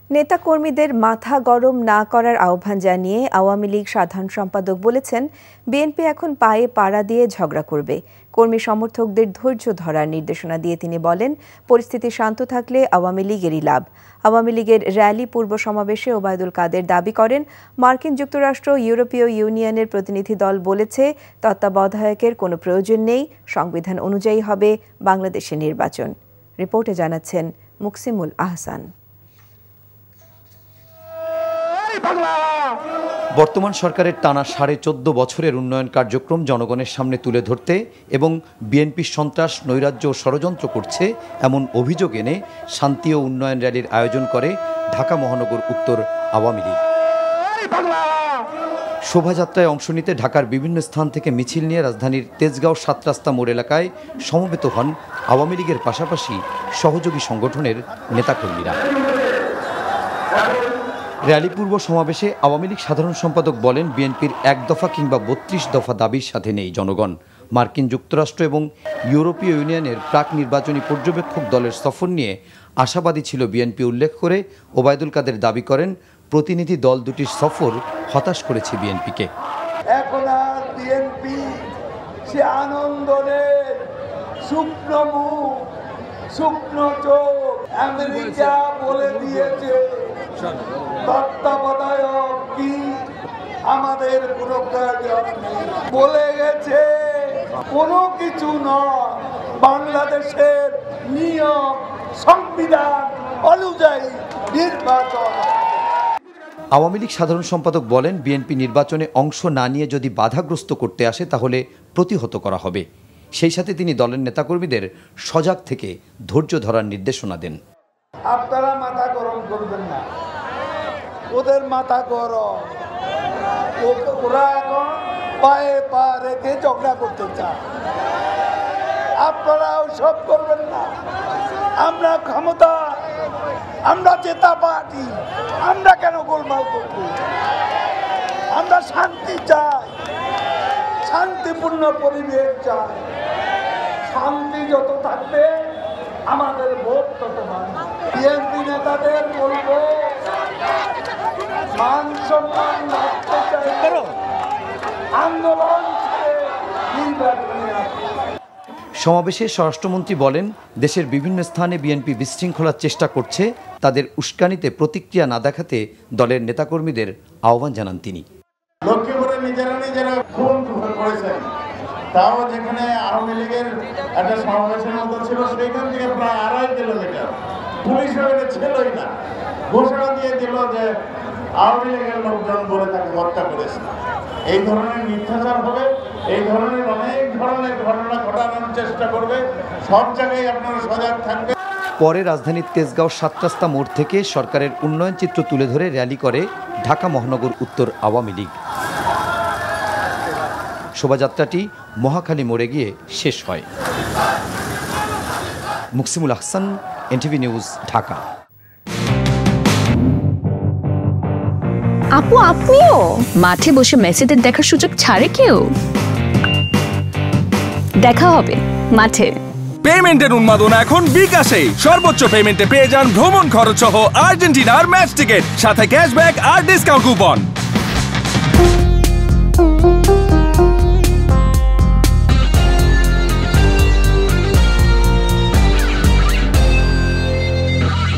নেতাকর্মীদের মাথা গরম না করার আহ্বান জানিয়ে আওয়ামী লীগ সাধারণ সম্পাদক বলেছেন, বিএনপি এখন পায়ে পাড়া দিয়ে ঝগড়া করবে। কর্মী সমর্থকদের ধৈর্য ধরার নির্দেশনা দিয়ে তিনি বলেন, পরিস্থিতি শান্ত থাকলে আওয়ামী লীগেরই লাভ। আওয়ামী লীগের র্যালি পূর্ব সমাবেশে ওবায়দুল কাদের দাবি করেন, মার্কিন যুক্তরাষ্ট্র ইউরোপীয় ইউনিয়নের প্রতিনিধি দল বলেছে তত্ত্বাবধায়কের কোনো প্রয়োজন নেই, সংবিধান অনুযায়ী হবে বাংলাদেশের নির্বাচন। রিপোর্টে জানাচ্ছেন মুকসিমুল আহসান। বর্তমান সরকারের টানা 14.5 বছরের উন্নয়ন কার্যক্রম জনগণের সামনে তুলে ধরতে এবং বিএনপির সন্ত্রাস, নৈরাজ্য ও ষড়যন্ত্র করছে এমন অভিযোগ এনে শান্তি ও উন্নয়ন র্যালির আয়োজন করে ঢাকা মহানগর উত্তর আওয়ামী লীগ। শোভাযাত্রায় অংশ নিতে ঢাকার বিভিন্ন স্থান থেকে মিছিল নিয়ে রাজধানীর তেজগাঁও 7 রাস্তা মোড় এলাকায় সমবেত হন আওয়ামী লীগের পাশাপাশি সহযোগী সংগঠনের নেতাকর্মীরা। র্যালি পূর্ব সমাবেশে আওয়ামী লীগ সাধারণ সম্পাদক বলেন, বিএনপির 1 দফা কিংবা 32 দফা দাবির সাথে নেই জনগণ। মার্কিন যুক্তরাষ্ট্র এবং ইউরোপীয় ইউনিয়নের প্রাক নির্বাচনী পর্যবেক্ষক দলের সফর নিয়ে আশাবাদী ছিল বিএনপি উল্লেখ করে ওবায়দুল কাদের দাবি করেন, প্রতিনিধি দল দুটির সফর হতাশ করেছে বিএনপিকে। এখন আর বিএনপি সে আনন্দ নেই, শুকন মুখ, শুকনো চোখ। আমেরিকা বলে দিয়েছে তত্ত্বাবধায়ক কি আমাদের কোনো প্রয়োজন নেই, বলে গেছে কোনো কিছু নয়, বাংলাদেশের নিয়ম সংবিধান অনুযায়ী নির্বাচন। আওয়ামী লীগ সাধারণ সম্পাদক বলেন, বিএনপি নির্বাচনে অংশ না নিয়ে যদি বাধাগ্রস্ত করতে আসে তাহলে প্রতিহত করা হবে। সেই সাথে তিনি দলের নেতাকর্মীদের সজাগ থেকে ধৈর্য ধরার নির্দেশনা দেন। আপনারা মাথা গরম করবেন না, ওদের মাথা গরম, ওরা এখন পায়ে পা রেখে ঝগড়া করতে চায়। আপনারাও সব করবেন না। আমরা ক্ষমতা, আমরা জেতা পার্টি, আমরা কেন গোলমাল করব? আমরা শান্তি চাই, শান্তিপূর্ণ পরিবেশ চাই। শান্তি যত থাকবে আমাদের ভোট তত বাড়বে। বিএনপি নেতাদের বলবো, মান সম্মান রাখতে চাই, আন্দোলন নির্বাচনে সমাবেশে স্বরাষ্ট্রমন্ত্রী বলেন, দেশের বিভিন্ন স্থানে বিএনপি বিশৃঙ্খলার চেষ্টা করছে, তাদের উস্কানিতে প্রতিক্রিয়া না দেখাতে দলের নেতাকর্মীদের আহ্বান জানান তিনি। লক্ষ্মীপুরে নিজেরা খুন করেছেন, তাও যেখানে আওয়ামী লীগের একটা সমাবেশের মতো ছিল সেইখান থেকে প্রায় 2.5 কিলোমিটার পুলিশ ওখানে ছিলই না, ঘোষণা দিয়ে দিল যে আওয়ামী লীগের লোকজন বলে তাকে হত্যা করেছে। এই ধরনের মিথ্যাচার হবে, এই ধরনের অনেক ধরনের ঘটনা ঘটানোর চেষ্টা করবে। সব জায়গায় আপনারা সজাগ থাকবেন। পরে রাজধানীর তেজগাঁও 7 রাস্তা মোড় থেকে সরকারের উন্নয়ন চিত্র তুলে ধরে র্যালি করে ঢাকা মহানগর উত্তর আওয়ামী লীগ। শোভাযাত্রাটি মহাখালী মোড়ে গিয়ে শেষ হয়। Muksimul Ahsan, NTV news, Dhaka. আপু, আপনিও মাঠে বসে মেসিদের দেখার সুযোগ ছাড়ে কেউ? দেখা হবে মাঠে। পেমেন্টের উন্মাদনা এখন বিকাশে। সর্বোচ্চ পেমেন্টে পেয়ে যান ভ্রমণ খরচ সহ আর্জেন্টিনার ম্যাচ টিকিট, সাথে ক্যাশব্যাক আর ডিসকাউন্ট কুপন।